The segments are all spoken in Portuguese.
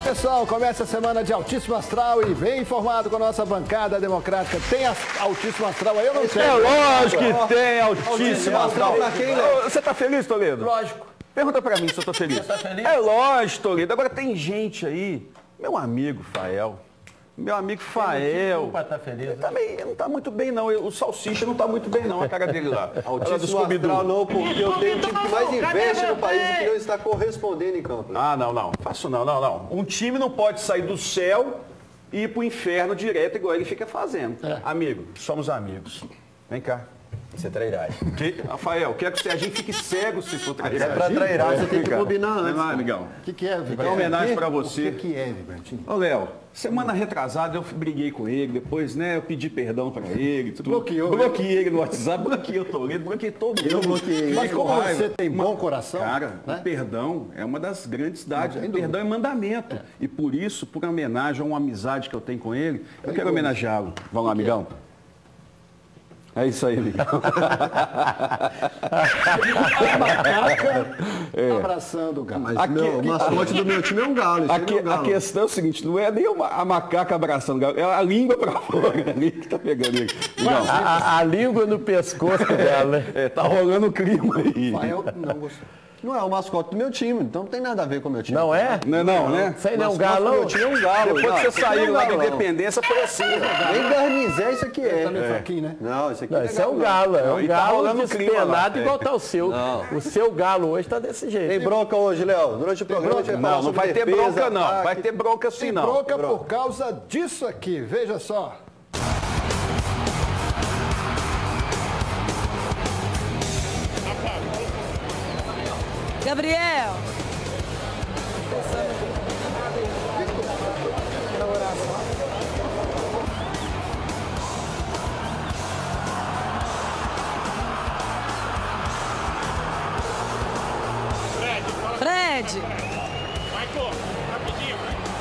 Pessoal, começa a semana de Altíssimo Astral e bem informado com a nossa bancada democrática. Tem Altíssimo Astral aí? Eu não sei. É lógico que tem Altíssimo Astral. Pra quem, né? Você tá feliz, Toledo? Lógico. Pergunta pra mim se eu tô feliz. Você tá feliz? É lógico, Toledo. Agora tem gente aí, meu amigo Fael. Meu amigo Fael. Pra estar feliz. Ele também não tá muito bem, não. O Salsicha não tá muito bem, não, a cara dele lá. Altíssimo Astral não, porque eu tenho um time que mais investe no país e que não está correspondendo em campo. Ah, não. Faço não. Um time não pode sair do céu e ir pro inferno direto, igual ele fica fazendo. Amigo, somos amigos. Vem cá. Isso é trairagem. Rafael, quero que o Serginho fique cego se for trairagem. É pra trairagem, você tem que combinar Vem antes. lá, amigão. O que é, É Vibrantinho? homenagem pra você. O que é, Vibrantinho? Ô, Léo, semana retrasada eu briguei com ele, depois, né, eu pedi perdão pra ele. Tudo. Bloqueou, Bloqueei ele no WhatsApp, bloqueei o Toledo, bloqueei todo mundo. Eu bloqueei. Mas como Com raiva. você tem bom coração, Cara, né? o perdão é uma das grandes idades. Não tem Perdão é mandamento. E por isso, por homenagem a uma amizade que eu tenho com ele, eu quero homenageá-lo. Vamos lá, amigão. É isso aí, amigão. Abraçando o galo. Mas Aqui- o mascote do meu time é um galo. Isso aí não é um A galo. questão é o seguinte, não é nem a macaca abraçando o galo, é a língua pra fora ali que tá pegando ele. Amigão, A língua no pescoço dela, né? tá rolando o clima aí. Rafael não gostou. Não é o mascote do meu time, então não tem nada a ver com o meu time. Não é? Não, né? Isso aí não é um Mascote do galão? meu time é um galo. Depois que você saiu lá da da Independência, foi assim. Nem garnizé isso aqui é. Tá meio fraquinho, né? Não, isso aqui Não, isso é um galo, é um E tá galo rolando clima lá. despenado igual tá o seu. O seu galo hoje tá desse Tem jeito. bronca hoje, Léo? Durante o programa a gente vai falar Não sobre vai ter defesa, bronca não, ataque. vai ter bronca assim Tem não. bronca por causa disso aqui, veja só. Gabriel. Fred. Michael, rapidinho.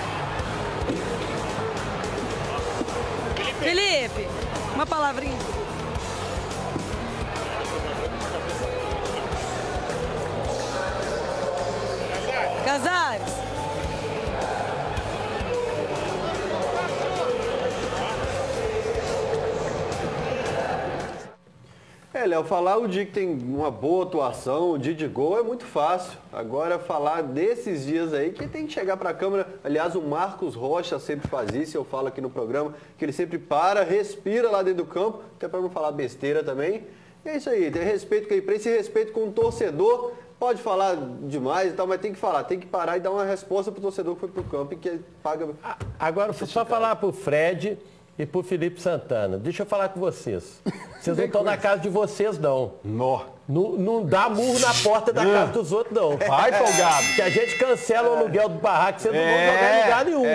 Felipe, uma palavrinha. Casares. Léo, falar o dia que tem uma boa atuação, o dia de gol é muito fácil. Agora, falar desses dias aí que tem que chegar para a câmera. Aliás, o Marcos Rocha sempre faz isso, eu falo aqui no programa, que ele sempre para, respira lá dentro do campo, até para não falar besteira também. E é isso aí, tem respeito com a imprensa e respeito com o torcedor. Pode falar demais e tal, mas tem que falar, tem que parar e dar uma resposta pro torcedor que foi pro campo e que paga. Agora, só falar pro Fred e pro Felipe Santana. Deixa eu falar com vocês. Vocês não estão na casa de vocês, não. Não dá murro na porta da casa dos outros, não. Vai, folgado. Que a gente cancela o aluguel do barraco, vocês não vão jogar em lugar nenhum.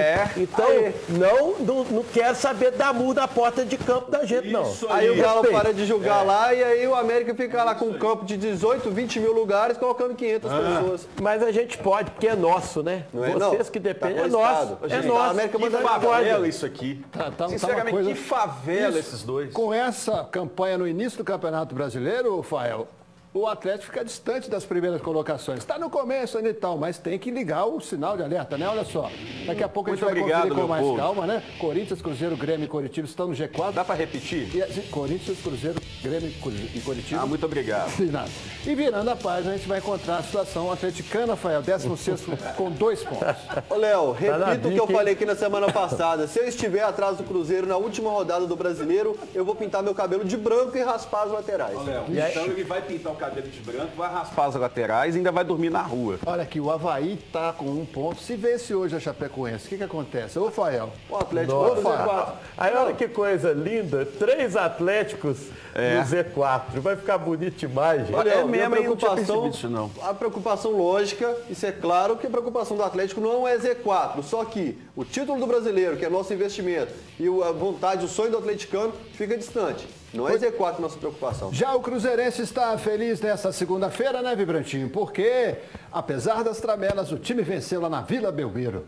Então, não quero saber dar murro na porta de campo da gente, não. Aí o Galo Respeito. para de julgar lá e aí o América fica lá com um campo de 18, 20 mil lugares, colocando 500 pessoas. Mas a gente pode, porque é nosso, né? Não é, Vocês não. que dependem, Tá é com o nosso. Estado. É Gente, nosso. a América Que manda favela isso aqui. Tá Sinceramente, uma coisa- que favela Isso. esses dois. Com essa campanha no início do Campeonato Brasileiro, Rafael, o Atlético fica distante das primeiras colocações. Está no começo ainda e tal, mas tem que ligar o sinal de alerta, né? Olha só. Daqui a pouco a gente Muito vai obrigado, conferir com meu mais povo. calma, né? Corinthians, Cruzeiro, Grêmio e Coritiba estão no G4. Dá pra repetir? Corinthians, Cruzeiro, Grêmio e Coritiba. Ah, muito obrigado. De nada. E virando a página, a gente vai encontrar a situação atleticana, Rafael, 16º com 2 pontos. Ô, Léo, na repito o que eu bica, hein? falei aqui na semana passada. Se eu estiver atrás do Cruzeiro na última rodada do Brasileiro, eu vou pintar meu cabelo de branco e raspar as laterais. Então ele vai pintar o cabelo de branco, vai raspar as laterais e ainda vai dormir na rua. Olha aqui, o Avaí tá com 1 ponto. Se vence hoje a Chapecoense, o que acontece? Ô, Rafael, O Atlético Nossa. no Z4. Aí olha que coisa linda, 3 Atléticos no Z4. Vai ficar bonito demais, gente. Olha, É a minha mesmo, hein? Eu não tinha preocupação, percebido isso, não. a preocupação lógica, isso é claro que a preocupação do Atlético não é Z4, só que o título do brasileiro, que é nosso investimento, e a vontade, o sonho do atleticano, fica distante. Não é Z4 nossa preocupação. já o Cruzeirense está feliz nessa segunda-feira, né, Vibrantinho? Porque, apesar das tramelas, o time venceu lá na Vila Belmiro.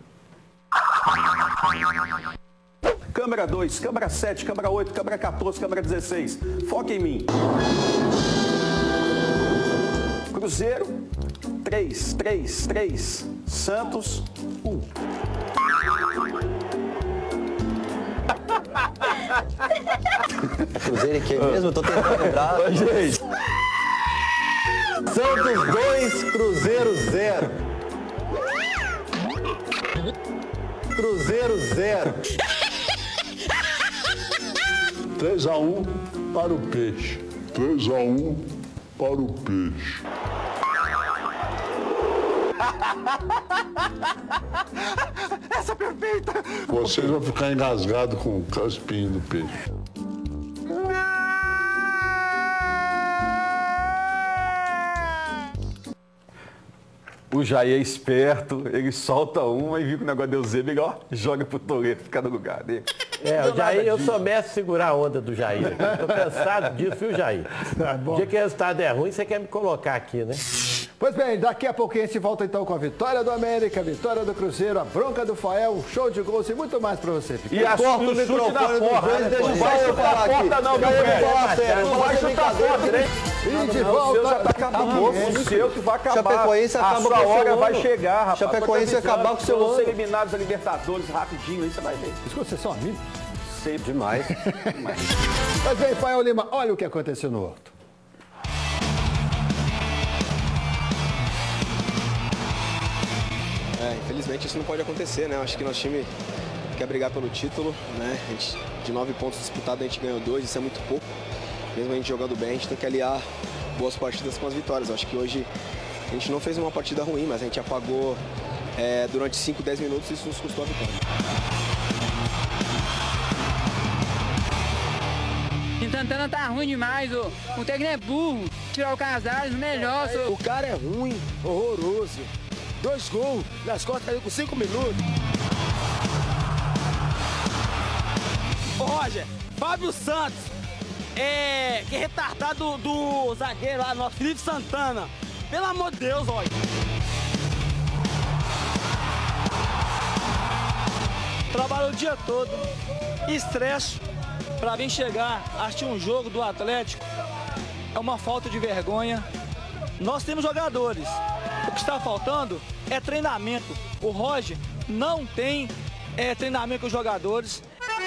Câmera 2, câmera 7, câmera 8, câmera 14, câmera 16. Foca em mim. Cruzeiro, 3. Santos, 1. Cruzeiro em quem mesmo? Eu tô tentando lembrar. Gente, Santos 2, Cruzeiro 0. Cruzeiro 0. 3-1 para o Peixe. 3-1 para o Peixe. essa é perfeita. Vocês vão ficar engasgados com o caspinho do peixe. O Jair é esperto, ele solta uma e viu que o negócio deu zebra, ó, joga pro Toreto, fica no lugar dele. O Jair, eu sou mestre de segurar a onda do Jair. Estou cansado disso, viu, Jair? O dia que o resultado é ruim, você quer me colocar aqui, né? Pois bem, daqui a pouquinho a gente volta então com a vitória do América, a vitória do Cruzeiro, a bronca do Fael, um show de gols e muito mais pra você. E a Corta o microfone do Fred, deixa o Fred falar aqui. Não, meu velho. Não vai chutar fora, né? E de O volta. seu já tá acabando. O seu que vai acabar. Chapecoense acaba a sua com o hora seu vai ano. chegar, rapaz. Chapecoense vai acabar com o seu Vão ser ano. eliminados da Libertadores rapidinho, aí você vai ver. Escuta, vocês são amigos? Sempre. Demais. Pois bem, Fael Lima, olha o que aconteceu no Horto. Infelizmente isso não pode acontecer, né? Acho que nosso time quer brigar pelo título, né? A gente, de 9 pontos disputados, a gente ganhou 2, isso é muito pouco. Mesmo a gente jogando bem, a gente tem que aliar boas partidas com as vitórias. Acho que hoje a gente não fez uma partida ruim, mas a gente apagou durante 5, 10 minutos e isso nos custou a vitória. Santana tá ruim demais, o técnico é burro. Tirar o Casares, melhor. O cara é ruim, horroroso. 2 gols nas costas caiu com 5 minutos. Ô Roger, Fábio Santos, que retardado do zagueiro lá, nosso Felipe Santana. Pelo amor de Deus, olha. Trabalhou o dia todo, estresse, pra vir chegar, assistir um jogo do Atlético. É uma falta de vergonha. Nós temos jogadores. O que está faltando é treinamento. O Roger não tem treinamento com os jogadores.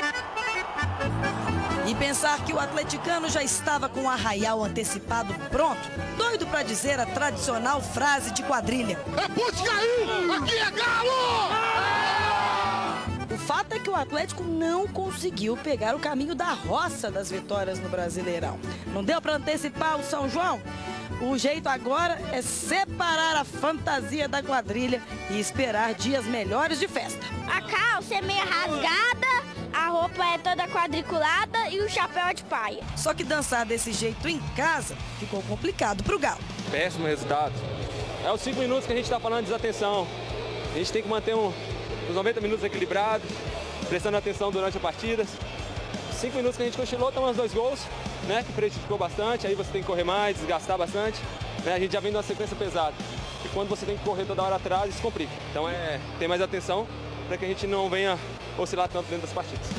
E pensar que o atleticano já estava com o arraial antecipado pronto, doido para dizer a tradicional frase de quadrilha. É ponte caiu! Aqui é Galo! O fato é que o Atlético não conseguiu pegar o caminho da roça das vitórias no Brasileirão. Não deu para antecipar o São João? O jeito agora é separar a fantasia da quadrilha e esperar dias melhores de festa. A calça é meio rasgada, a roupa é toda quadriculada e o chapéu é de paia. Só que dançar desse jeito em casa ficou complicado pro Galo. Péssimo resultado. É os 5 minutos que a gente está falando de desatenção. A gente tem que manter os 90 minutos equilibrados, prestando atenção durante a partida. 5 minutos que a gente cochilou, tomamos 2 gols, né, que prejudicou bastante, aí você tem que correr mais, desgastar bastante, né, a gente já vem numa sequência pesada. E quando você tem que correr toda hora atrás, isso complica. Então ter mais atenção para que a gente não venha oscilar tanto dentro das partidas.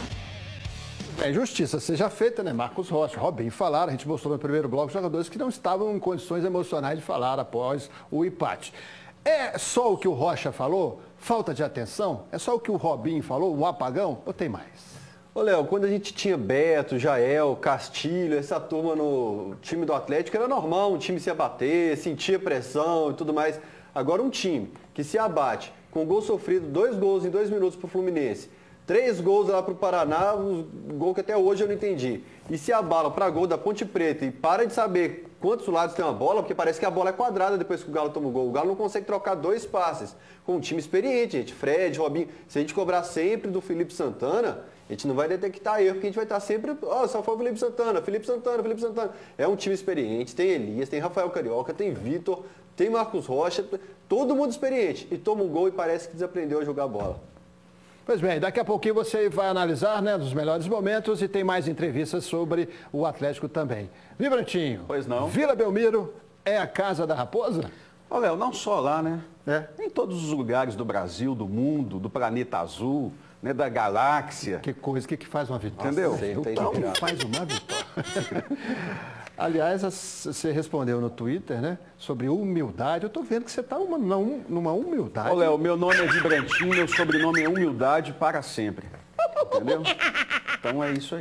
É justiça seja feita, né? Marcos Rocha, Robinho falaram, a gente mostrou no primeiro bloco jogadores que não estavam em condições emocionais de falar após o empate. É só o que o Rocha falou? Falta de atenção? É só o que o Robinho falou? O apagão? Ou tem mais? Ô, Léo, quando a gente tinha Beto, Jael, Castilho, essa turma no time do Atlético, era normal, um time se abater, sentia pressão e tudo mais. Agora um time que se abate com gol sofrido, 2 gols em 2 minutos pro Fluminense, 3 gols lá pro Paraná, um gol que até hoje eu não entendi, e se abala para gol da Ponte Preta e para de saber quantos lados tem uma bola, porque parece que a bola é quadrada depois que o Galo toma o gol. O Galo não consegue trocar 2 passes com um time experiente, gente. Fred, Robinho, se a gente cobrar sempre do Felipe Santana, a gente não vai detectar erro, porque a gente vai estar sempre, só foi o Felipe Santana, Felipe Santana, Felipe Santana. É um time experiente, tem Elias, tem Rafael Carioca, tem Vitor, tem Marcos Rocha, todo mundo experiente. E toma um gol e parece que desaprendeu a jogar bola. Pois bem, daqui a pouquinho você vai analisar, né, os melhores momentos e tem mais entrevistas sobre o Atlético também. Vibrantinho. Pois não. Vila Belmiro é a casa da Raposa? Ô, Léo, não só lá, né? É. Em todos os lugares do Brasil, do mundo, do planeta azul, né, da galáxia. Que coisa, o que faz uma vitória? Entendeu? Então, faz uma vitória. Aliás, você respondeu no Twitter, né, sobre humildade. Eu estou vendo que você está numa humildade. Ô, Léo, meu nome é Vibrantinho, meu sobrenome é Humildade para sempre. Entendeu? Então é isso aí.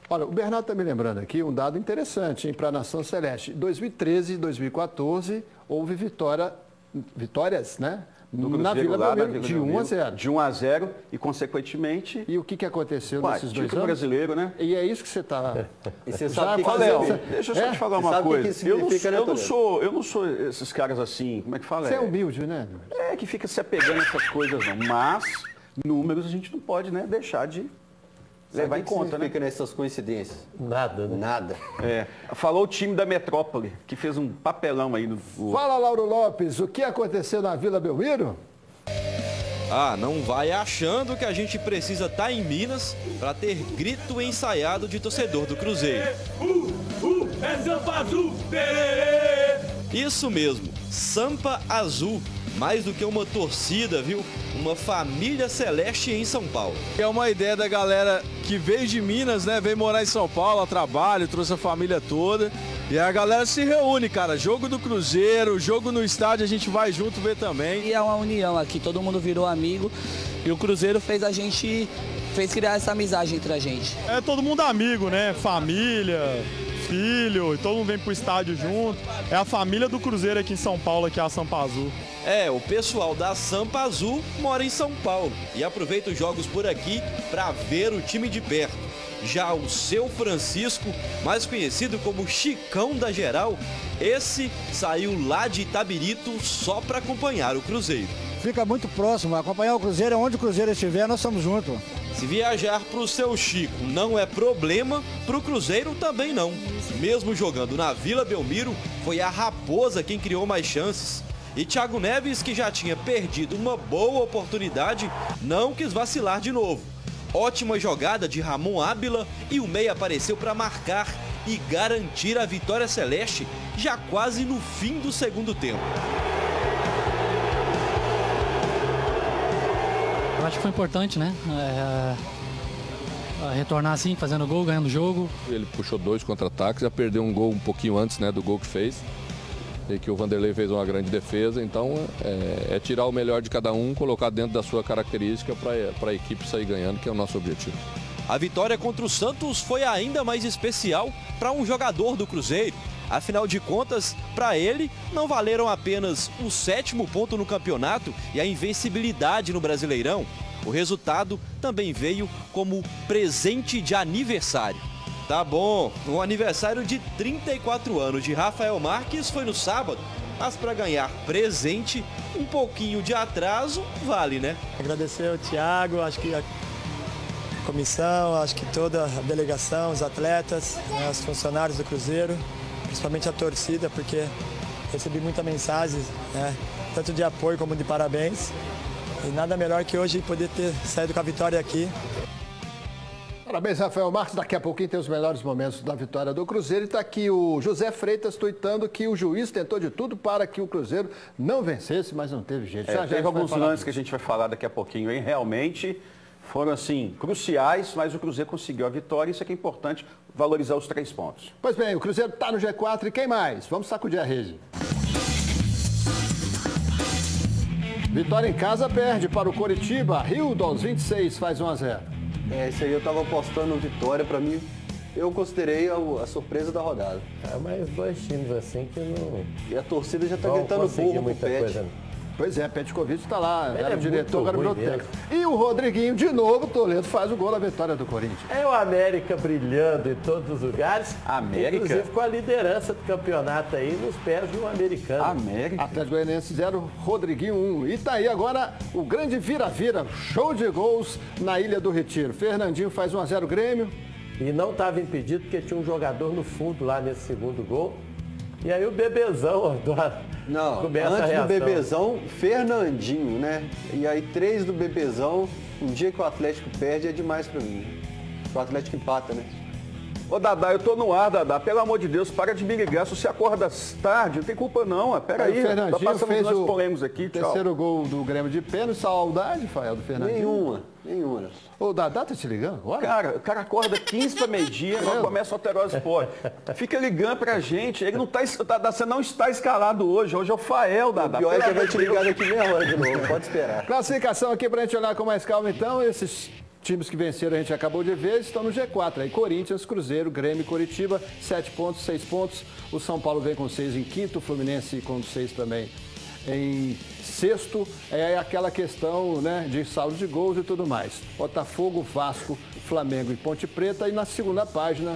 Olha, o Bernardo está me lembrando aqui um dado interessante para a Nação Celeste. Em 2013 e 2014 houve vitórias, né? Na Vila Belmiro, de 1 a 0. De 1 a 0 e, consequentemente... E o que aconteceu nesses 2 anos? Brasileiro, né? E é isso que você está... E você sabe deixa eu só te falar uma coisa. Eu não sou esses caras assim, como é que fala? Você é humilde, né? É, que fica se apegando a essas coisas, não. Mas, números a gente não pode, né, deixar de... levar em conta, né? Fica nessas coincidências? Nada, né? Nada. Falou o time da Metrópole, que fez um papelão aí no... Fala, Lauro Lopes, o que aconteceu na Vila Belmiro? Ah, não vai achando que a gente precisa estar em Minas para ter grito ensaiado de torcedor do Cruzeiro. É Sampa Azul! Isso mesmo, Sampa Azul. Mais do que uma torcida, viu? Uma família celeste em São Paulo. É uma ideia da galera que veio de Minas, né? Veio morar em São Paulo a trabalho, trouxe a família toda. E a galera se reúne, cara. Jogo do Cruzeiro, jogo no estádio, a gente vai junto ver também. E é uma união aqui, todo mundo virou amigo. E o Cruzeiro fez criar essa amizade entre a gente. É todo mundo amigo, né? Família, filho, e todo mundo vem pro estádio junto. É a família do Cruzeiro aqui em São Paulo, que é a Sampa Azul. O pessoal da Sampa Azul mora em São Paulo e aproveita os jogos por aqui para ver o time de perto. Já o Seu Francisco, mais conhecido como Chicão da Geral, esse saiu lá de Itabirito só para acompanhar o Cruzeiro. Fica muito próximo, acompanhar o Cruzeiro, onde o Cruzeiro estiver, nós estamos juntos. Se viajar para o Seu Chico não é problema, para o Cruzeiro também não. Mesmo jogando na Vila Belmiro, foi a Raposa quem criou mais chances. E Thiago Neves, que já tinha perdido uma boa oportunidade, não quis vacilar de novo. Ótima jogada de Ramon Ábila e o meia apareceu para marcar e garantir a vitória celeste já quase no fim do segundo tempo. Eu acho que foi importante, né? Retornar assim, fazendo gol, ganhando o jogo. Ele puxou 2 contra-ataques, já perdeu um gol um pouquinho antes, né, do gol que fez. E que o Vanderlei fez uma grande defesa, então é tirar o melhor de cada um, colocar dentro da sua característica para a equipe sair ganhando, que é o nosso objetivo. A vitória contra o Santos foi ainda mais especial para um jogador do Cruzeiro. Afinal de contas, para ele, não valeram apenas o 7º ponto no campeonato e a invencibilidade no Brasileirão. O resultado também veio como presente de aniversário. Tá bom, o aniversário de 34 anos de Rafael Marques foi no sábado, mas para ganhar presente, um pouquinho de atraso vale, né? Agradecer ao Thiago, acho que a comissão, acho que toda a delegação, os atletas, né, os funcionários do Cruzeiro, principalmente a torcida, porque recebi muita mensagem, né, tanto de apoio como de parabéns. E nada melhor que hoje poder ter saído com a vitória aqui. Parabéns, Rafael Marques. Daqui a pouquinho tem os melhores momentos da vitória do Cruzeiro. E está aqui o José Freitas tuitando que o juiz tentou de tudo para que o Cruzeiro não vencesse, mas não teve jeito. Teve alguns lances que a gente vai falar daqui a pouquinho, hein? Realmente foram, assim, cruciais, mas o Cruzeiro conseguiu a vitória. Isso é que é importante, valorizar os 3 pontos. Pois bem, o Cruzeiro está no G4 e quem mais? Vamos sacudir a rede. Vitória em casa perde para o Coritiba. Rildo aos 26 faz 1 a 0. Isso aí eu tava apostando vitória, pra mim, eu considerei a surpresa da rodada. Mas 2 times assim que não... E a torcida já tá gritando burro pro Pet. Pois é, Petkovic está lá, era o diretor, agora virou técnico. mesmo. E o Rodriguinho, de novo, Toledo faz o gol na vitória do Corinthians. É o América brilhando em todos os lugares. América? Inclusive com a liderança do campeonato aí nos pés de um americano. América? Atlético Goianiense 0, Rodriguinho 1. E tá aí agora o grande vira-vira, show de gols na Ilha do Retiro. Fernandinho faz 1 a 0 Grêmio. E não estava impedido porque tinha um jogador no fundo lá nesse segundo gol. E aí o Bebezão começa a antes reação. do Bebezão, Fernandinho, né? E aí 3 do Bebezão, um dia que o Atlético perde é demais pra mim. O Atlético empata, né? Ô, Dadá, eu tô no ar, Dadá. Pelo amor de Deus, para de me ligar. Se você acorda tarde, não tem culpa não. Pera aí, o Fernandinho tá passando fez nós polêmicos aqui, o terceiro gol do Grêmio de pênalti. Saudade, Fael, do Fernandinho? Nenhuma. Ô, Dadá, tá te ligando agora? O cara acorda 15 para meio-dia, agora começa o Alterosa Esporte. Fica ligando pra gente. Ele não você não está escalado hoje. Hoje é o Fael, Dadá. O pior é que eu vou te ligar daqui meia hora de novo. Pode esperar. Classificação aqui pra gente olhar com mais calma, então. Esses Times que venceram, a gente acabou de ver, estão no G4. Aí Corinthians, Cruzeiro, Grêmio e Coritiba, 7 pontos, 6 pontos. O São Paulo vem com 6 em quinto, o Fluminense com 6 também em sexto. É aquela questão, né, de saldo de gols e tudo mais. Botafogo, Vasco, Flamengo e Ponte Preta. E na segunda página,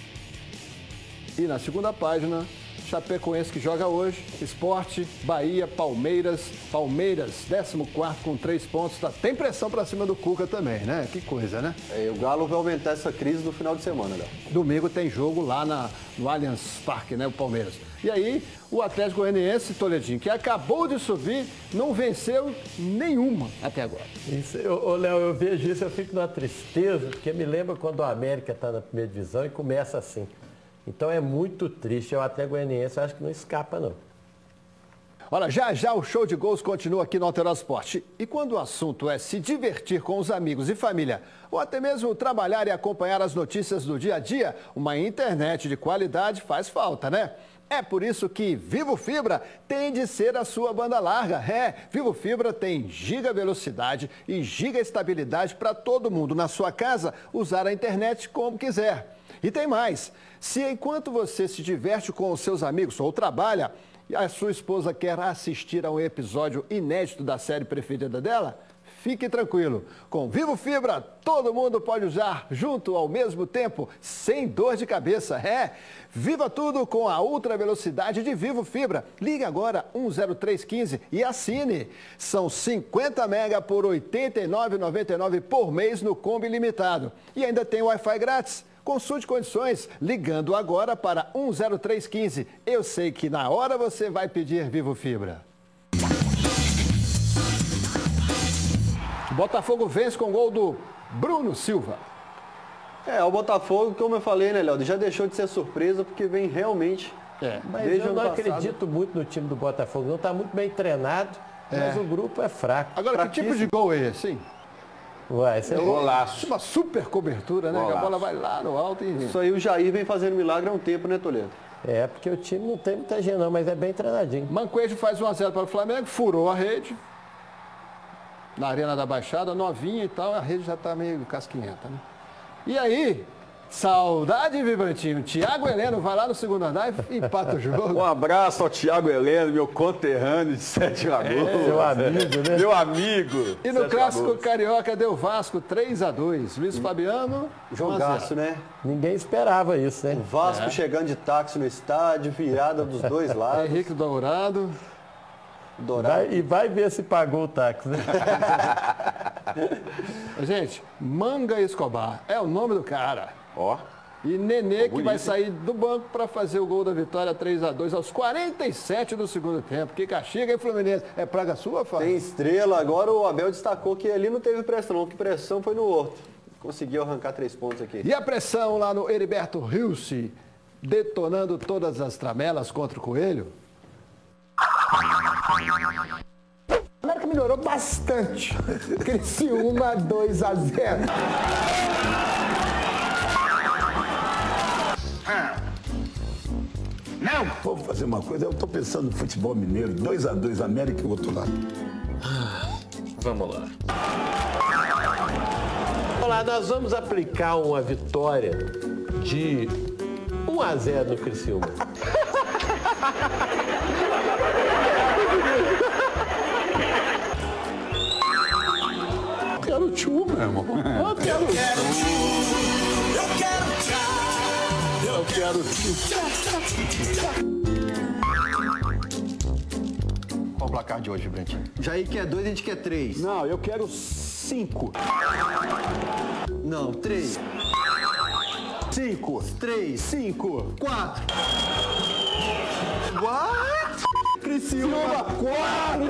Chapecoense que joga hoje, Sport, Bahia, Palmeiras, 14º com 3 pontos. Tem pressão para cima do Cuca também, né? Que coisa, né? O Galo vai aumentar essa crise no final de semana, Léo. Domingo tem jogo lá no Allianz Parque, né? O Palmeiras. E aí, o Atlético Goianiense, Toledinho, que acabou de subir, não venceu nenhuma até agora. Ô, Léo, eu vejo isso, eu fico numa tristeza, porque me lembra quando o América está na primeira divisão e começa assim. Então é muito triste. O Atlético Goianiense acho que não escapa, não. Olha, já o show de gols continua aqui no Alterosa Esporte. E quando o assunto é se divertir com os amigos e família, ou até mesmo trabalhar e acompanhar as notícias do dia a dia, uma internet de qualidade faz falta, né? É por isso que Vivo Fibra tem de ser a sua banda larga. Vivo Fibra tem giga velocidade e giga estabilidade para todo mundo na sua casa usar a internet como quiser. E tem mais, se enquanto você se diverte com os seus amigos ou trabalha, e a sua esposa quer assistir a um episódio inédito da série preferida dela, fique tranquilo. Com Vivo Fibra, todo mundo pode usar junto ao mesmo tempo, sem dor de cabeça. Viva tudo com a ultra velocidade de Vivo Fibra. Ligue agora 10315 e assine. São 50 mega por R$ 89,99 por mês no Combo Ilimitado. E ainda tem Wi-Fi grátis. Consulte condições ligando agora para 10315. Eu sei que na hora você vai pedir Vivo Fibra. Botafogo vence com gol do Bruno Silva. O Botafogo, como eu falei, né, Léo, já deixou de ser surpresa porque vem realmente... Mas eu não acredito muito no time do Botafogo. Não está muito bem treinado, mas o grupo é fraco. Agora, que tipo de gol é esse, hein? Ué, esse é golaço. Uma super cobertura, né? Que a bola vai lá no alto e... Isso aí o Jair vem fazendo milagre há um tempo, né, Toledo? Porque o time não tem muita gente não, mas é bem treinadinho. Mancoejo faz 1-0 para o Flamengo, furou a rede. Na Arena da Baixada, novinha e tal, a rede já está meio casquinhenta, né? E aí, saudade, Vibrantinho. Thiago Heleno vai lá no segundo andar e empata o jogo. Um abraço ao Thiago Heleno, meu conterrâneo de 7 Lagoas. Seu amigo, né? Meu amigo. E no Clássico Carioca deu Vasco 3-2. Luiz Fabiano, jogaço, né? Ninguém esperava isso, né? O Vasco chegando de táxi no estádio, virada dos dois lados. Henrique Dourado. Vai ver se pagou o táxi, né? Gente, Manga Escobar é o nome do cara. E Nenê que vai sair do banco para fazer o gol da vitória 3-2 aos 47 do segundo tempo. Que castiga, hein, Fluminense? É praga sua, Fábio? Tem estrela. Agora o Abel destacou que ali não teve pressão, não. Que pressão foi no Horto. Conseguiu arrancar 3 pontos aqui. E a pressão lá no Heriberto Rilse, detonando todas as tramelas contra o Coelho? A América melhorou bastante. Criciúma 2-0. Não! Vou fazer uma coisa, eu estou pensando no futebol mineiro, 2-2, América e o outro lado. Vamos lá. Olá, nós vamos aplicar uma vitória de 1-0 no Criciúma. Eu quero tchu, meu irmão. Eu quero tchu. Eu quero tchu. Qual o placar de hoje, Brentinho? Jair quer 2, a gente quer 3. Não, eu quero 5. Não, 3. 5. 3. 5. 4. What? Criciúma 4.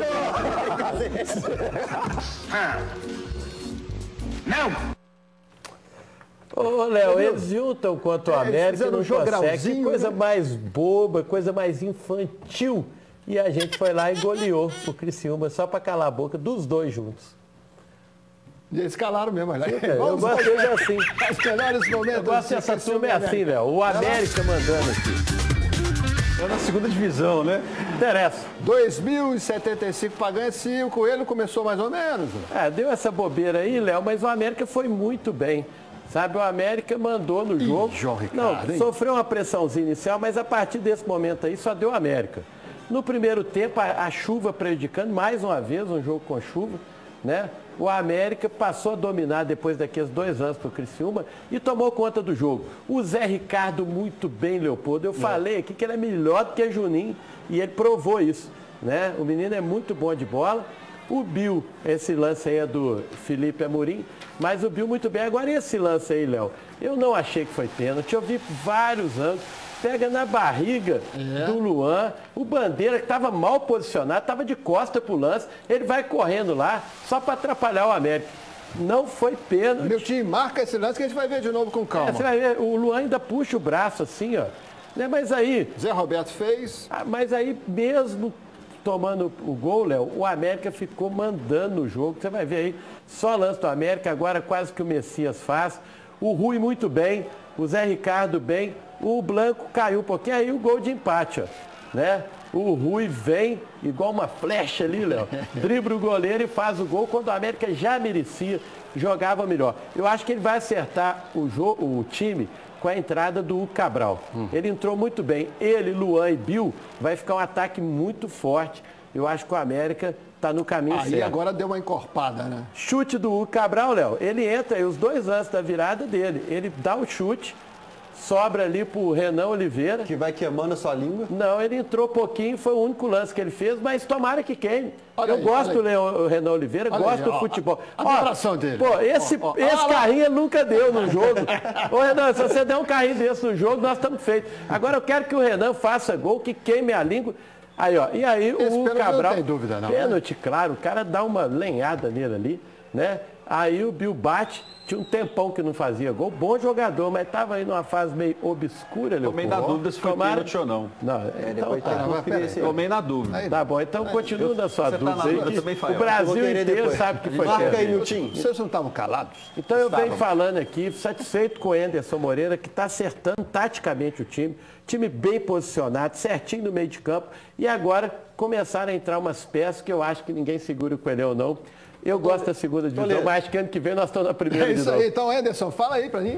Não! Ô, Léo, eles juntam quanto o América, não consegue. Que coisa mais boba, coisa mais infantil. E a gente foi lá e goleou o Criciúma só para calar a boca dos dois juntos. E eles calaram mesmo, né? Eu gosto deles assim. Os melhores momentos. Eu gosto dessa turma é assim, Léo. O América mandando aqui. É na segunda divisão, né? Interessa. 2.075 para ganhar 5. O Coelho começou mais ou menos. Deu essa bobeira aí, Léo, mas o América foi muito bem. Sabe, o América mandou no jogo. João Ricardo, não, sofreu uma pressãozinha inicial, mas a partir desse momento aí só deu o América. No primeiro tempo, a chuva prejudicando, mais uma vez, um jogo com chuva, né? O América passou a dominar depois daqueles 2 anos para o Criciúma e tomou conta do jogo. O Zé Ricardo muito bem, Leopoldo. Eu falei aqui que ele é melhor do que Juninho e ele provou isso, né? O menino é muito bom de bola. O Bill, esse lance aí é do Felipe Amorim, mas o Bill muito bem. Agora esse lance aí, Léo, eu não achei que foi pênalti. Eu vi vários ângulos. Pega na barriga do Luan, o Bandeira que estava mal posicionado, estava de costa pro lance, ele vai correndo lá só para atrapalhar o América. Não foi pênalti. Meu time marca esse lance que a gente vai ver de novo com calma. Você vai ver, o Luan ainda puxa o braço assim, ó. Né? Mas aí... Zé Roberto fez. Mas aí mesmo tomando o gol, Léo, o América ficou mandando no jogo. Você vai ver aí, só lance do América, agora quase que o Messias faz. O Rui muito bem, o Zé Ricardo bem. O Blanco caiu um pouquinho, aí o gol de empate, ó, né? O Rui vem igual uma flecha ali, Léo, dribla o goleiro e faz o gol quando o América já merecia, jogava melhor. Eu acho que ele vai acertar o time com a entrada do Cabral. Ele entrou muito bem. Ele, Luan e Bill, vai ficar um ataque muito forte. Eu acho que o América está no caminho certo. Aí agora deu uma encorpada, né? Chute do Cabral, Léo, ele entra aí os 2 lances da virada dele. Ele dá o chute, sobra ali pro Renan Oliveira. Que vai queimando a sua língua? Não, ele entrou pouquinho, foi o único lance que ele fez, mas tomara que queime. Eu gosto do Renan Oliveira, gosto do futebol. A declaração dele. Pô, esse carrinho ele nunca deu no jogo. Ô Renan, se você der um carrinho desse no jogo, nós estamos feitos. Agora eu quero que o Renan faça gol, que queime a língua. Aí, ó, e aí o Cabral... Não tem dúvida, não. Pênalti, claro, o cara dá uma lenhada nele ali, né? Aí o Bill bate, tinha um tempão que não fazia gol, bom jogador, mas estava aí numa fase meio obscura. Tomei na dúvida se foi pênalti ou não. Não, então tomei na dúvida. Tá bom, então continua na sua dúvida aí, o Brasil inteiro sabe que foi pênalti. Marca aí, Milton. Vocês não estavam calados? Então eu venho falando aqui, satisfeito com o Anderson Moreira, que está acertando taticamente o time bem posicionado, certinho no meio de campo, e agora começaram a entrar umas peças que eu acho que ninguém segura o Coelhão não. Eu gosto da segunda divisão, mas acho que ano que vem nós estamos na primeira divisão. É isso aí, então, Anderson, fala aí pra mim.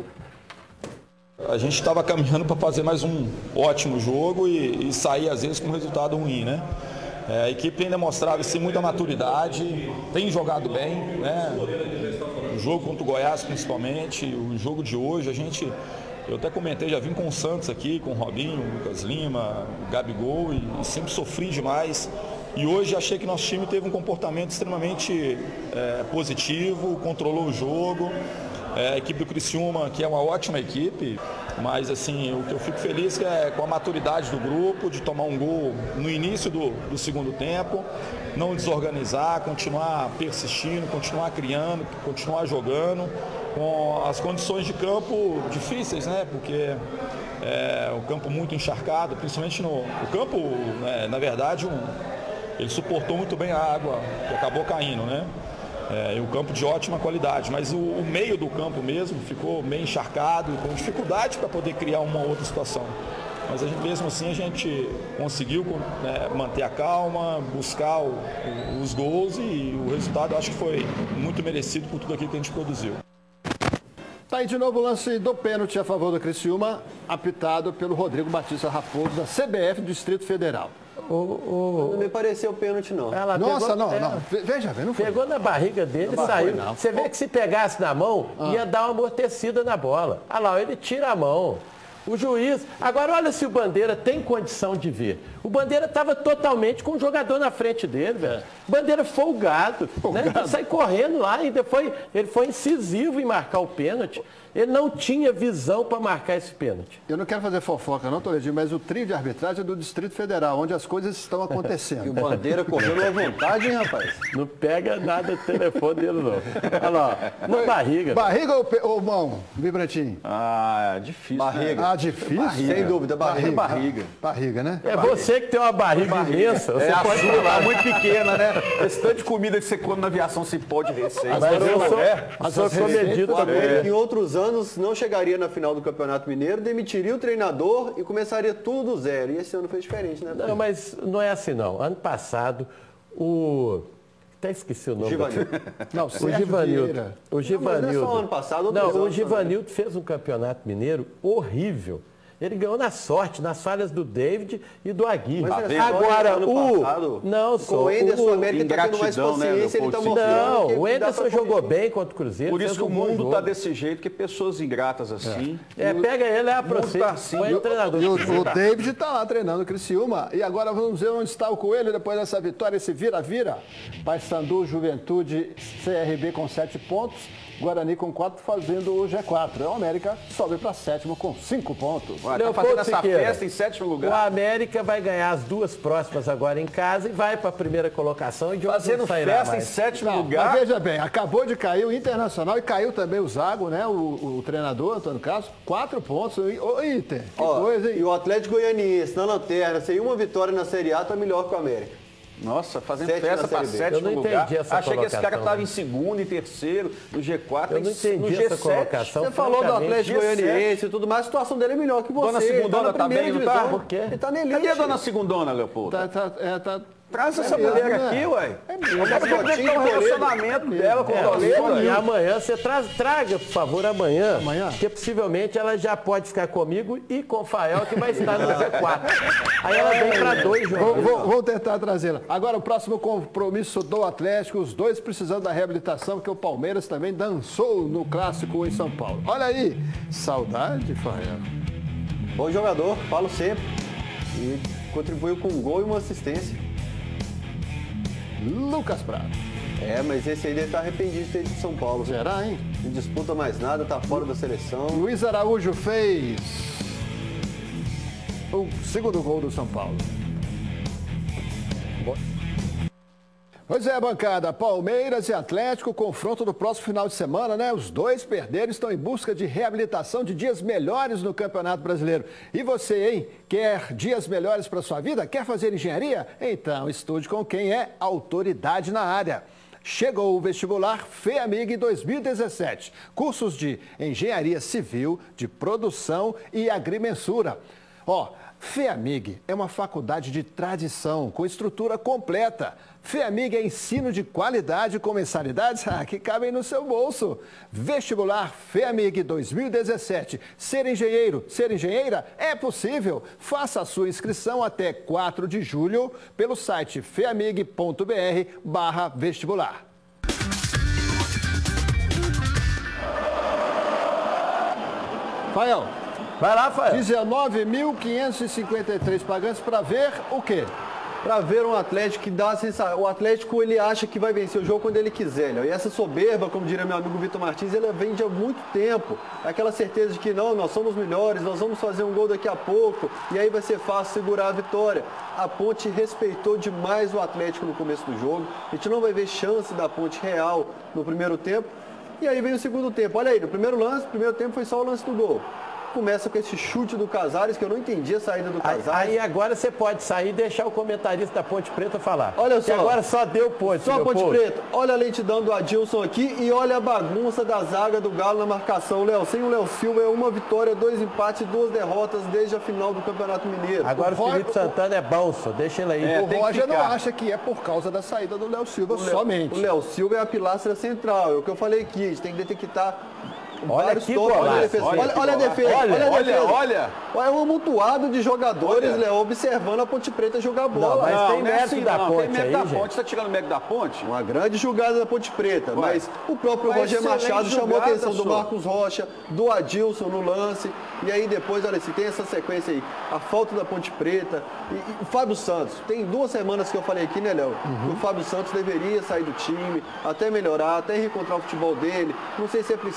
A gente estava caminhando para fazer mais um ótimo jogo e sair, às vezes, com um resultado ruim, né? A equipe tem demonstrado assim, muita maturidade, tem jogado bem, né? O jogo contra o Goiás, principalmente, o jogo de hoje, eu até comentei, já vim com o Santos aqui, com o Robinho, o Lucas Lima, o Gabigol, e sempre sofri demais. E hoje achei que nosso time teve um comportamento extremamente positivo, controlou o jogo. A equipe do Criciúma, que é uma ótima equipe, mas assim, o que eu fico feliz é com a maturidade do grupo, de tomar um gol no início do segundo tempo, não desorganizar, continuar persistindo, continuar criando, continuar jogando, com as condições de campo difíceis, né? Porque o campo muito encharcado, principalmente o campo, né, na verdade, ele suportou muito bem a água que acabou caindo, né? E o campo de ótima qualidade, mas o meio do campo mesmo ficou meio encharcado, com dificuldade para poder criar uma outra situação. Mas mesmo assim a gente conseguiu manter a calma, buscar os gols e o resultado eu acho que foi muito merecido por tudo aquilo que a gente produziu. Tá aí de novo o lance do pênalti a favor do Criciúma, apitado pelo Rodrigo Batista Raposo, da CBF do Distrito Federal. Não me pareceu pênalti, não. Nossa, não. Veja, não foi. Pegou na barriga dele e saiu. Você vê que se pegasse na mão, ia dar uma amortecida na bola. Olha lá, ele tira a mão. O juiz... Agora, olha se o Bandeira tem condição de ver. O Bandeira estava totalmente com o jogador na frente dele, velho. Bandeira folgado. Né? Ele sai correndo lá e depois ele foi incisivo em marcar o pênalti. Ele não tinha visão para marcar esse pênalti. Eu não quero fazer fofoca, não, Toledinho, mas o trio de arbitragem é do Distrito Federal, onde as coisas estão acontecendo. E o Bandeira correndo à vontade, hein, rapaz? Não pega nada do telefone dele, não. Olha lá, na barriga. Barriga ou mão, Vibrantinho? Difícil. Barriga. Tá difícil? Sem dúvida, Barriga, né? É você que tem uma barriga imensa. Você pode falar. Muito pequena, né? Esse tanto de comida que você come na aviação se pode receita. Mas eu sou comedido também. Em outros anos, não chegaria na final do Campeonato Mineiro, demitiria o treinador e começaria tudo do zero. E esse ano foi diferente, né? Não, mas não é assim, não. Ano passado, até esqueci o nome. Givanildo. Não, o Givanildo. O Givanildo. Não é só ano passado, o Givanildo fez um Campeonato Mineiro horrível. Ele ganhou na sorte, nas falhas do David e do Aguirre. Agora, com o Enderson, o América está tendo mais paciência, ele está mostrando. Não, o Enderson jogou bem contra o Cruzeiro. Por isso que o mundo está desse jeito, que pessoas ingratas assim. Pega ele, põe o treinador. E o David está lá treinando o Criciúma. E agora vamos ver onde está o Coelho depois dessa vitória, esse vira-vira. Paysandu, Juventude, CRB com 7 pontos. Guarani com 4 fazendo o G4. O América sobe para 7º com 5 pontos. Está fazendo essa festa em 7º lugar. O América vai ganhar as 2 próximas agora em casa e vai para a primeira colocação. E de fazendo festa em 7º lugar. Mas veja bem, acabou de cair o Internacional e caiu também o Zago, né? O treinador, Antônio Carlos. 4 pontos. Ô, Inter, que coisa, hein? E o Atlético Goianiense, na lanterna, sem uma vitória na Série A, está melhor que o América. Nossa, fazendo festa para 7º lugar. Achei que esse cara estava em 2º e 3º, no G4, eu não entendi no G7. Essa colocação. Você falou do Atlético Goianiense e tudo mais, a situação dele é melhor que você. Dona Segundona tá bem, não tá? Por quê? Ele tá na elite. Cadê a Dona Segundona, Leopoldo? Traz essa mesmo, mulher né? aqui, ué. É o relacionamento dela com o Toledo. E amanhã você traga, por favor, amanhã. Porque possivelmente ela já pode ficar comigo e com o Fael, que vai estar no G4. Aí ela vem para 2 jogos. Vou tentar trazê-la. Agora o próximo compromisso do Atlético, os dois precisando da reabilitação, porque o Palmeiras também dançou no clássico em São Paulo. Olha aí, saudade, Fael. Bom jogador, falo sempre. E contribuiu com um gol e uma assistência. Lucas Prado. Mas esse aí deve estar arrependido de ter ido de São Paulo. Será, hein? Não disputa mais nada, tá fora da seleção. Luiz Araújo fez o 2º gol do São Paulo. Pois é, bancada, Palmeiras e Atlético, confronto do próximo final de semana, né? Os dois perderam, estão em busca de reabilitação de dias melhores no Campeonato Brasileiro. E você, hein? Quer dias melhores para sua vida? Quer fazer engenharia? Então, estude com quem é autoridade na área. Chegou o vestibular FEAMIG 2017. Cursos de engenharia civil, de produção e agrimensura. FEAMIG é uma faculdade de tradição, com estrutura completa. FEAMIG é ensino de qualidade com mensalidades que cabem no seu bolso. Vestibular FEAMIG 2017. Ser engenheiro, ser engenheira é possível. Faça a sua inscrição até 4 de julho pelo site feamig.br/vestibular. Fael. Vai lá, Fael. 19.553 pagantes para ver o quê? Para ver um Atlético que dá a sensação. O Atlético, ele acha que vai vencer o jogo quando ele quiser, né? E essa soberba, como diria meu amigo Vitor Martins, ela vem de há muito tempo. Aquela certeza de que não, nós somos melhores, nós vamos fazer um gol daqui a pouco e aí vai ser fácil segurar a vitória. A Ponte respeitou demais o Atlético no começo do jogo. A gente não vai ver chance da Ponte real no primeiro tempo. E aí vem o segundo tempo. Olha aí, no primeiro tempo foi só o lance do gol. Começa com esse chute do Casares, que eu não entendi a saída do Casares. Aí agora você pode sair e deixar o comentarista da Ponte Preta falar. Olha só. E agora só deu Ponte. Só Ponte Preta. Olha a lentidão do Adilson aqui e olha a bagunça da zaga do Galo na marcação. Sem o Léo Silva é uma vitória, 2 empates e 2 derrotas desde a final do Campeonato Mineiro. Agora o Felipe Santana é balso, deixa ele aí. O Roger não acha que é por causa da saída do Léo Silva somente. O Léo Silva é a pilastra central, é o que eu falei aqui, a gente tem que detectar. Olha que golaço. Olha a defesa. Olha é um amontoado de jogadores, Léo, observando a Ponte Preta jogar bola. Não, mas tem mérito da Ponte tem mérito aí, da Ponte. Você tá tirando mérito da Ponte? Uma grande jogada da Ponte Preta. Mas o próprio Roger Machado chamou a atenção do Marcos Rocha, do Adilson no lance. E aí depois, olha, se tem essa sequência aí, a falta da Ponte Preta. E o Fábio Santos, tem 2 semanas que eu falei aqui, né, Léo? Que o Fábio Santos deveria sair do time, até melhorar, até reencontrar o futebol dele. Não sei se é preciso descansar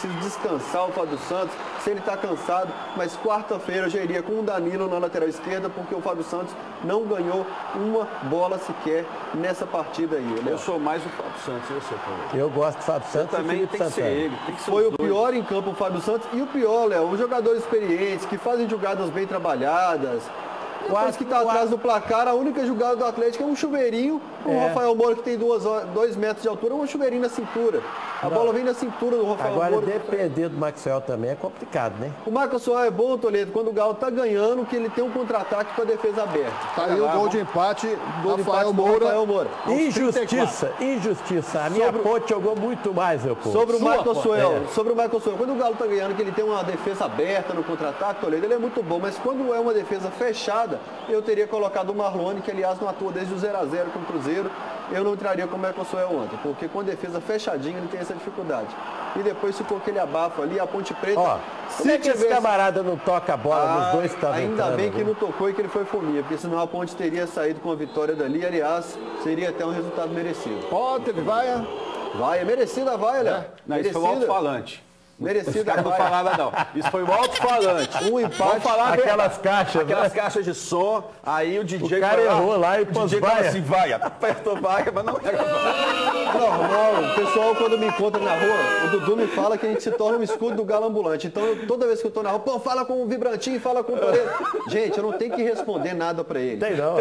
descansar o Fábio Santos, se ele está cansado, mas quarta-feira eu já iria com o Danilo na lateral esquerda, porque o Fábio Santos não ganhou uma bola sequer nessa partida aí. Léo. Eu sou mais o Fábio Santos, eu sei, Paulo. Eu gosto do Fábio Santos. Também tem que ser ele. Tem que ser Foi o pior em campo o Fábio Santos e o pior, Léo, os jogadores experientes que fazem jogadas bem trabalhadas. Depois que está atrás do placar, a única jogada do Atlético é um chuveirinho. O Rafael Moura, que tem 2 metros de altura, um chuveirinho na cintura. A bola vem na cintura do Rafael Moura. Agora, depender do Maxwell também é complicado, né? O Maxwell é bom, Toledo, quando o Galo está ganhando, que ele tem um contra-ataque com a defesa aberta. Tá aí o gol de empate do Rafael Moura. Injustiça. A minha ponte jogou muito mais, meu povo. Sobre o Maxwell, quando o Galo está ganhando, que ele tem uma defesa aberta no contra-ataque, Toledo, ele é muito bom. Mas quando é uma defesa fechada, eu teria colocado o Marlone, que aliás não atua desde o 0-0 com o Cruzeiro. Eu não entraria com o Maxwell ontem, porque com a defesa fechadinha ele tem essa dificuldade. E depois ficou aquele abafo ali, a Ponte Preta. Ó, se esse camarada não toca a bola nos dois que estavam ainda entrando, bem que não tocou e que ele foi fominha, porque senão a Ponte teria saído com a vitória dali. Aliás, seria até um resultado merecido. Ó, teve vaia. Vai, é merecida a vaia, Léo. Não, isso foi o alto-falante. Merecida não falava não. Isso foi o alto-falante. Um empate. Falar aquelas caixas, aquelas caixas de som. Aí o DJ. O cara errou lá e pôs vaia. Assim, vai, apertou vaia, mas não era Normal. O pessoal, quando me encontra na rua, o Dudu me fala que a gente se torna um escudo do Galo ambulante. Então, toda vez que eu tô na rua, pô, fala com o Vibrantinho, fala com o Toledo. Gente, eu não tenho que responder nada pra ele. Tem não.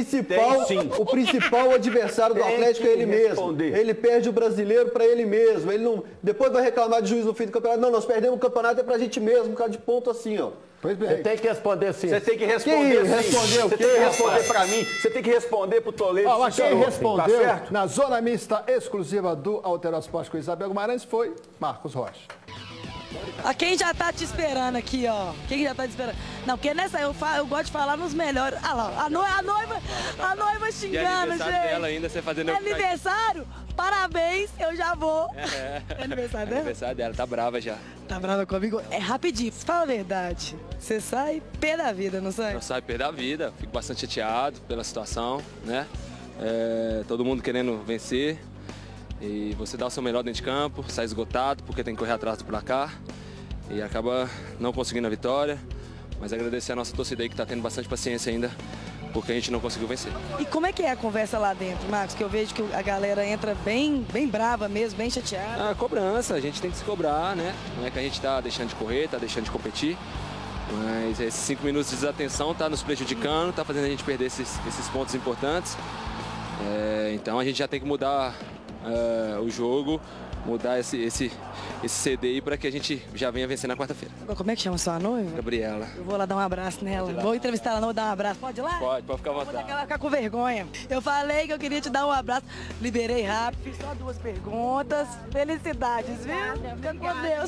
O principal adversário do Atlético é ele mesmo. Ele perde o brasileiro pra ele mesmo. Ele não. Depois vai reclamar de juiz no fim do campeonato. Não, nós perdemos o campeonato é pra gente mesmo, por causa de ponto assim, ó. Pois bem. Você tem que responder sim. Você tem que responder sim. Você tem que responder pra mim. Você tem que responder pro Toledo. Mas quem respondeu na zona mista exclusiva do Altero Esporte com Isabel Guimarães foi Marcos Rocha. Quem já tá te esperando aqui, ó. Quem já tá te esperando? Não, porque nessa eu gosto de falar nos melhores. Ah lá, a noiva xingando, e aniversário gente. dela ainda, você fazendo... É aniversário? Parabéns, eu já vou. É aniversário dela? Aniversário dela, tá brava já. Tá brava comigo? É rapidinho, fala a verdade. Você sai pé da vida, não sai? Eu saio pé da vida, fico bastante chateado pela situação, né? Todo mundo querendo vencer. E você dá o seu melhor dentro de campo, sai esgotado porque tem que correr atrás do placar. E acaba não conseguindo a vitória. Mas agradecer a nossa torcida aí que tá tendo bastante paciência ainda, porque a gente não conseguiu vencer. E como é que é a conversa lá dentro, Marcos? Que eu vejo que a galera entra bem brava mesmo, bem chateada. A cobrança, a gente tem que se cobrar, né? Não é que a gente tá deixando de correr, tá deixando de competir. Mas esses 5 minutos de desatenção tá nos prejudicando, tá fazendo a gente perder esses pontos importantes. Então a gente já tem que mudar o jogo, mudar esse CD aí para que a gente já venha vencer na quarta-feira. Como é que chama sua noiva? Gabriela. Eu vou lá dar um abraço nela. Vou entrevistar ela, não vou dar um abraço. Pode ir lá? Pode ficar à vontade. Ela vai ficar com vergonha. Eu falei que eu queria te dar um abraço. Liberei rápido, fiz só 2 perguntas. Felicidades, viu? Fica com Deus.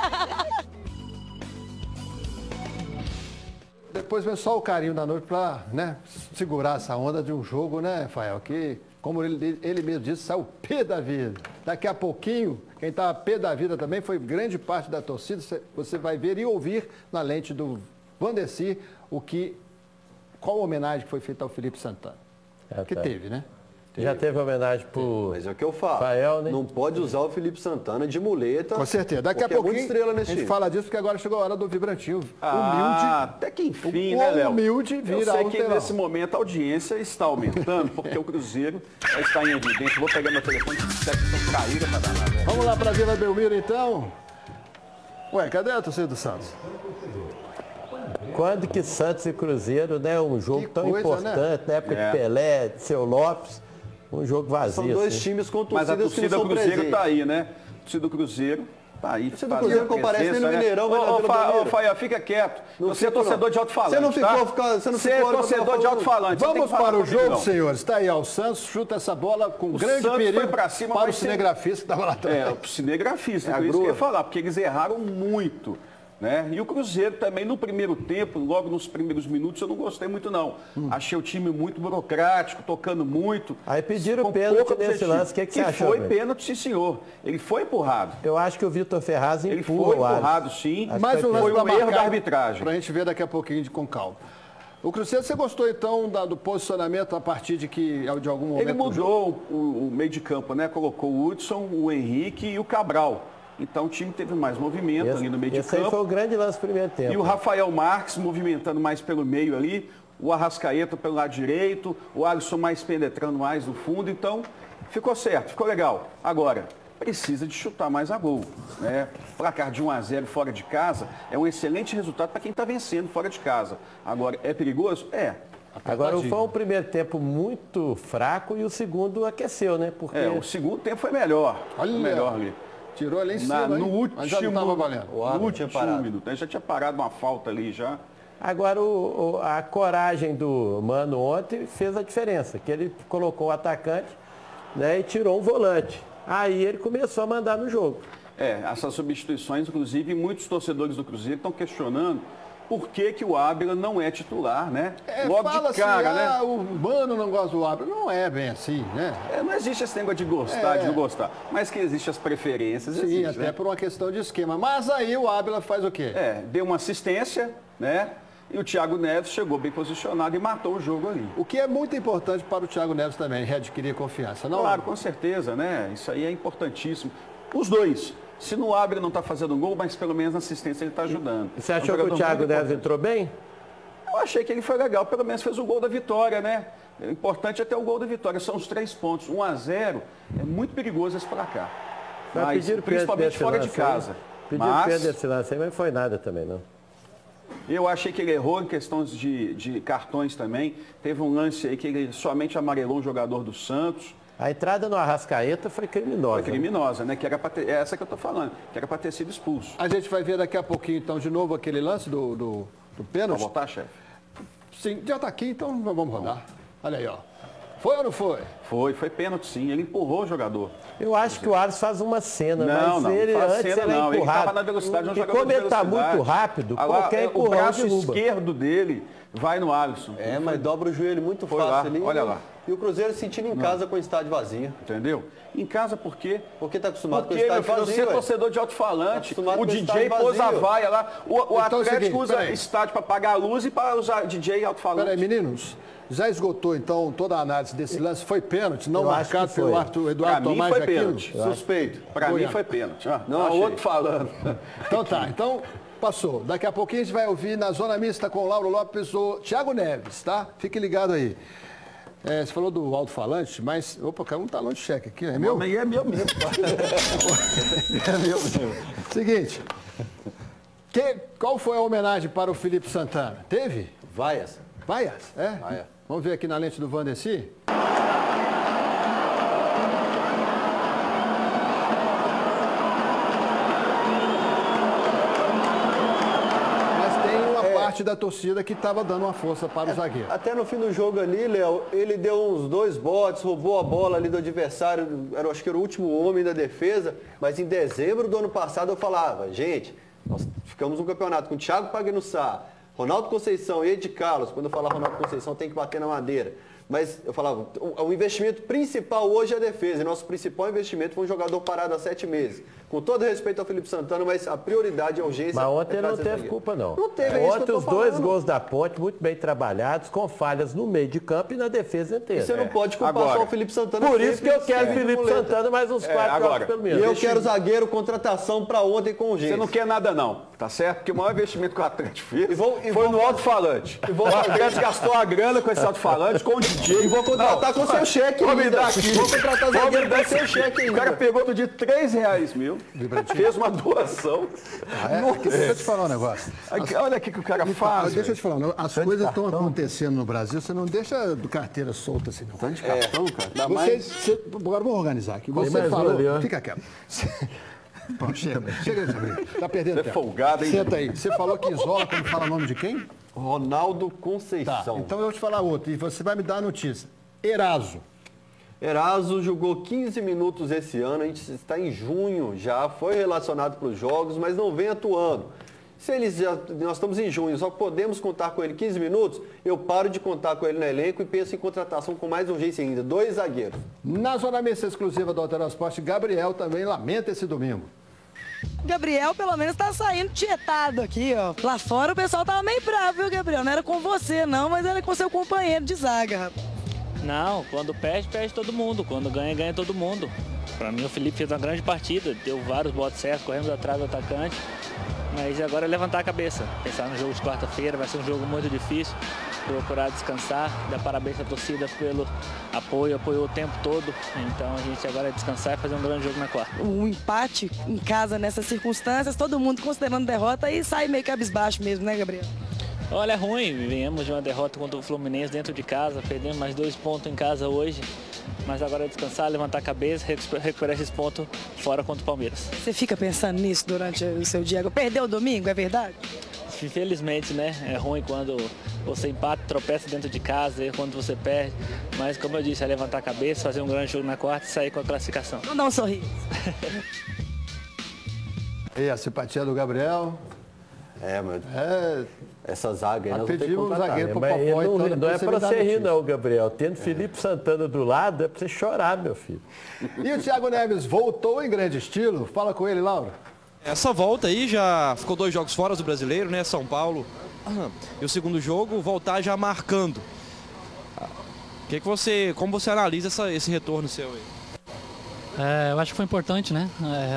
Depois vem só o carinho da noite para, né, segurar essa onda de um jogo, né, Rafael? Que, como ele mesmo disse, saiu pé da vida. Daqui a pouquinho, quem estava pé da vida também foi grande parte da torcida. Você vai ver e ouvir na lente do Vandeci qual a homenagem que foi feita ao Felipe Santana. Que teve, né? Já teve homenagem por... Mas é o que eu falo. Rafael, né? Não pode usar o Felipe Santana de muleta. Com certeza. Daqui a pouquinho a gente fala disso, porque agora chegou a hora do Vibrantinho. Humilde. Até que enfim, né, Léo? Humilde vira Eu sei que alterão. nesse momento a audiência está aumentando, porque o Cruzeiro já está em evidência. Vou pegar meu telefone, que estão caídas para dar nada. Vamos lá para a Vila Belmiro, então. Ué, cadê a torcida do Santos? Quando que Santos e Cruzeiro, né? Um jogo tão importante, na época de Pelé, de Seu Lopes. Um jogo vazio. São 2 times com torcidas. Mas a torcida do Cruzeiro está aí, né? A torcida do Cruzeiro está aí. A torcida do Cruzeiro comparece nem no Mineirão, vai na Vila Belmiro. Faia, fica quieto. Você é torcedor de alto-falante. Você não ficou, Você é torcedor de alto-falante. Vamos para o jogo, senhores. Está aí, ó, o Santos chuta essa bola com grande perigo para o cinegrafista que estava lá atrás. O cinegrafista, por isso que eu ia falar, porque eles erraram muito. Né? E o Cruzeiro também no primeiro tempo, logo nos primeiros minutos, eu não gostei muito não. Achei o time muito burocrático, tocando muito. Aí pediram pênalti nesse lance, o que você achou? Foi pênalti, sim, senhor. Ele foi empurrado. Eu acho que o Vitor Ferraz empurra. Ele foi empurrado, sim. Mas foi um erro da arbitragem. Para a gente ver daqui a pouquinho com calma. O Cruzeiro, você gostou então do posicionamento a partir de de algum momento? Ele mudou o meio de campo, né? Colocou o Hudson, o Henrique e o Cabral. Então o time teve mais movimento ali no meio de campo. Esse aí foi o grande lance do primeiro tempo. E o Rafael Marques movimentando mais pelo meio ali, o Arrascaeta pelo lado direito, o Alisson mais penetrando mais no fundo. Então ficou certo, ficou legal. Agora, precisa de chutar mais a gol, né? Placar de 1-0 fora de casa é um excelente resultado para quem está vencendo fora de casa. Agora, é perigoso? É. Agora foi um primeiro tempo muito fraco e o segundo aqueceu, né? Porque... o segundo tempo foi melhor. Olha, foi melhor ali. Tirou ali em cima, no último, mas já não estava valendo. No último minuto. Já tinha parado uma falta ali já. Agora a coragem do Mano ontem fez a diferença, que ele colocou o atacante, né, e tirou um volante. Aí ele começou a mandar no jogo. Essas substituições, inclusive, muitos torcedores do Cruzeiro estão questionando por que o Ábila não é titular, né? Logo de cara, assim, né? O Mano não gosta do Ábila. Não é bem assim, né? Não existe esse negócio de gostar, de não gostar. Mas que existem as preferências, sim, existe, até né? por uma questão de esquema. Mas aí o Ábila faz o quê? Deu uma assistência, né? E o Thiago Neves chegou bem posicionado e matou o jogo ali. O que é muito importante para o Thiago Neves também, readquirir confiança, não? Claro, com certeza, né? Isso aí é importantíssimo. Os dois. Se no Ábila não está fazendo gol, mas pelo menos na assistência ele está ajudando. Você achou que o Thiago Neves entrou bem? Eu achei que ele foi legal, pelo menos fez o gol da vitória, né? O importante é ter o gol da vitória, são os 3 pontos. 1-0 é muito perigoso esse placar. Mas, principalmente fora de casa. Pediram perda desse lance aí, mas não foi nada também, não. Eu achei que ele errou em questões de cartões também. Teve um lance aí que ele somente amarelou um jogador do Santos. A entrada no Arrascaeta foi criminosa. Foi criminosa, né? Que era ter, é essa que eu estou falando, que era para ter sido expulso. A gente vai ver daqui a pouquinho, então, de novo aquele lance do pênalti. Vai voltar, chefe? Sim, já está aqui, então vamos rodar. Olha aí, ó. Foi ou não foi? Foi pênalti sim, ele empurrou o jogador. Eu acho que o Alisson faz uma cena, não, ele faz antes cena, ele é não. empurrado. Ele estava na velocidade, e como ele está muito rápido, qualquer empurrão o braço derruba. esquerdo dele vai no Alisson. Mas dobra o joelho muito fácil lá, ali. olha lá. E o Cruzeiro sentindo em casa com o estádio vazio. Entendeu? Em casa por quê? Porque está acostumado com o estádio vazio. Você é torcedor de alto-falante, o DJ pôs a vaia lá. O então, Atlético usa estádio para pagar a luz e para usar DJ alto-falante. Peraí, meninos. Já esgotou, então, toda a análise desse lance? Foi pênalti, não marcado pelo árbitro Eduardo Tomás foi pênalti. Suspeito. Para mim foi pênalti. Não, outro falando. Então tá, então passou. Daqui a pouquinho a gente vai ouvir na Zona Mista com o Lauro Lopes o Thiago Neves, tá? Fique ligado aí. Você falou do alto-falante, mas... Opa, caiu um talão de cheque aqui, é meu? É meu mesmo. É meu mesmo. Seguinte, qual foi a homenagem para o Felipe Santana? Teve? Vaias. Vaias? Vaia. Vamos ver aqui na lente do Vandeci. Parte da torcida que estava dando uma força para o zagueiro. Até no fim do jogo ali, Léo, ele deu uns 2 botes, roubou a bola ali do adversário, acho que era o último homem da defesa, mas em dezembro do ano passado eu falava, gente, nós ficamos no campeonato com o Thiago Pagnussá, Ronaldo Conceição e Ed Carlos. Quando eu falar Ronaldo Conceição tem que bater na madeira. Mas eu falava, o investimento principal hoje é a defesa. E nosso principal investimento foi um jogador parado há 7 meses. Com todo respeito ao Felipe Santana, mas a prioridade, a urgência... Mas ontem ele não teve culpa, não. Não teve, ontem os 2 gols da Ponte, muito bem trabalhados, com falhas no meio de campo e na defesa inteira. E você não pode culpar só o Felipe Santana. Por isso que eu quero o Felipe Santana mais uns 4 jogos pelo menos. E eu quero zagueiro, contratação para ontem com urgência. Você não quer nada não, tá certo? Porque o maior investimento que o Atlético fez foi no alto-falante. O Atlético gastou a grana com esse alto-falante, com o DJ. E vou contratar com seu cheque ainda. Vou me dar aqui. Vou contratar zagueiro com seu cheque ainda. O cara pegou do dia R$3 mil, fez uma doação. Deixa eu te falar um negócio. Olha aqui que o cara faz. Deixa eu te falar, as coisas estão acontecendo no Brasil, você não deixa do carteira solta assim, não. Tá de cartão, cara. Agora vamos organizar aqui. Você falou, fica quieto. Pronto, chega aí. Tá perdendo tempo. É folgado, hein? Senta aí. Você falou que isola quando fala o nome de quem? Ronaldo Conceição. Tá, então eu vou te falar outro e você vai me dar a notícia. Eraso jogou 15 minutos esse ano, a gente está em junho já, foi relacionado para os jogos, mas não vem atuando. Nós estamos em junho, só podemos contar com ele 15 minutos, eu paro de contar com ele no elenco e penso em contratação com mais urgência ainda, 2 zagueiros. Na Zona Mista exclusiva do Alterosa Esporte, Gabriel também lamenta esse domingo. Gabriel, pelo menos, tá saindo tietado aqui, ó. Lá fora o pessoal tava meio bravo, viu, Gabriel? Não era com você, não, mas era com seu companheiro de zaga, rapaz. Não, quando perde, perde todo mundo. Quando ganha, ganha todo mundo. Para mim o Felipe fez uma grande partida, deu vários botes certos, corremos atrás do atacante. Mas agora é levantar a cabeça, pensar no jogo de quarta-feira, vai ser um jogo muito difícil, procurar descansar, dar parabéns à torcida pelo apoio, apoiou o tempo todo, então a gente agora é descansar e fazer um grande jogo na quarta. Um empate em casa nessas circunstâncias, todo mundo considerando derrota e sai meio cabisbaixo mesmo, né, Gabriel? Olha, é ruim, viemos de uma derrota contra o Fluminense dentro de casa, perdemos mais 2 pontos em casa hoje, mas agora é descansar, levantar a cabeça, recuperar esses pontos fora contra o Palmeiras. Você fica pensando nisso durante o seu dia? Perdeu o domingo, é verdade? Infelizmente, né? É ruim quando você empata, tropeça dentro de casa, quando você perde, mas como eu disse, é levantar a cabeça, fazer um grande jogo na quarta e sair com a classificação. Vamos dar um sorriso. E a simpatia do Gabriel? Mas essa zaga aí nós pedimos um zagueiro pro Mas Popó, então não é para você rir não, Gabriel. Tendo Felipe Santana do lado, é para você chorar, meu filho. E o Thiago Neves voltou em grande estilo? Fala com ele, Laura. Essa volta aí já ficou 2 jogos fora do Brasileiro, né? São Paulo. E o segundo jogo, voltar já marcando. Como você analisa esse retorno seu aí? Eu acho que foi importante, né?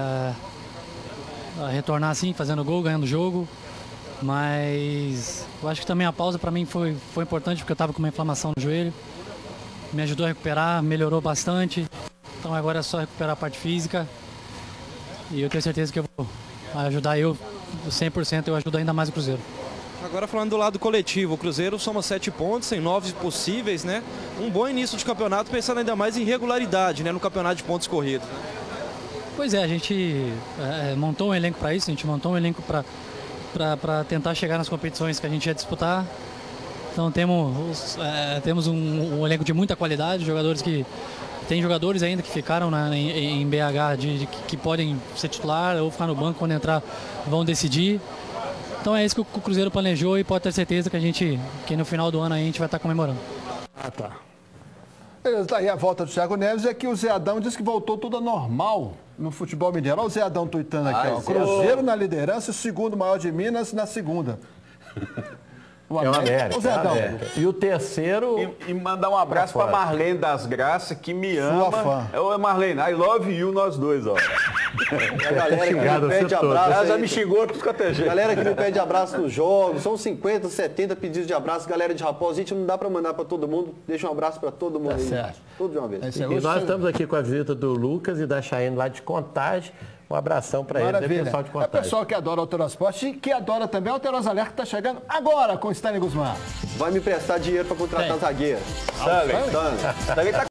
Retornar assim, fazendo gol, ganhando o jogo. Mas eu acho que também a pausa para mim foi importante porque eu estava com uma inflamação no joelho. Me ajudou a recuperar, melhorou bastante. Então agora é só recuperar a parte física. E eu tenho certeza que eu vou ajudar 100%, eu ajudo ainda mais o Cruzeiro. Agora falando do lado coletivo, o Cruzeiro soma 7 pontos, tem 9 possíveis, né? Um bom início de campeonato, pensando ainda mais em regularidade, né? No campeonato de pontos corridos. Pois é, a gente montou um elenco para isso, a gente montou um elenco para tentar chegar nas competições que a gente ia disputar. Então temos um elenco de muita qualidade, tem jogadores ainda que ficaram em BH que podem ser titular ou ficar no banco, quando entrar vão decidir. Então é isso que o Cruzeiro planejou e pode ter certeza que no final do ano a gente vai estar comemorando. Tá. Beleza, tá aí a volta do Thiago Neves. É que o Zé Adão disse que voltou tudo a normal no futebol mineiro. Olha o Zé Adão tuitando aqui, ó. Cruzeiro na liderança, o segundo maior de Minas na segunda. O América. O Zé Adão. E o terceiro... E mandar um abraço para Marlene das Graças, que me ama. Sua fã. Marlene, I love you, nós dois, ó. A galera que me pede abraço. Ela já me xingou tudo que eu tenho. Galera que me pede abraço nos jogos, são 50, 70 pedidos de abraço. Galera de Raposa, gente, não dá para mandar para todo mundo. Deixa um abraço para todo mundo aí. Certo. Tudo de uma vez. E nós estamos aqui com a visita do Lucas e da Chayenne lá de Contagem. Um abração para ele, né, pessoal de Contagem. É o pessoal que adora o Alterosporte e que adora também o Alterosa Alerta, que está chegando agora com o Stanley Guzmán. Vai me prestar dinheiro para contratar zagueiro. Stanley tá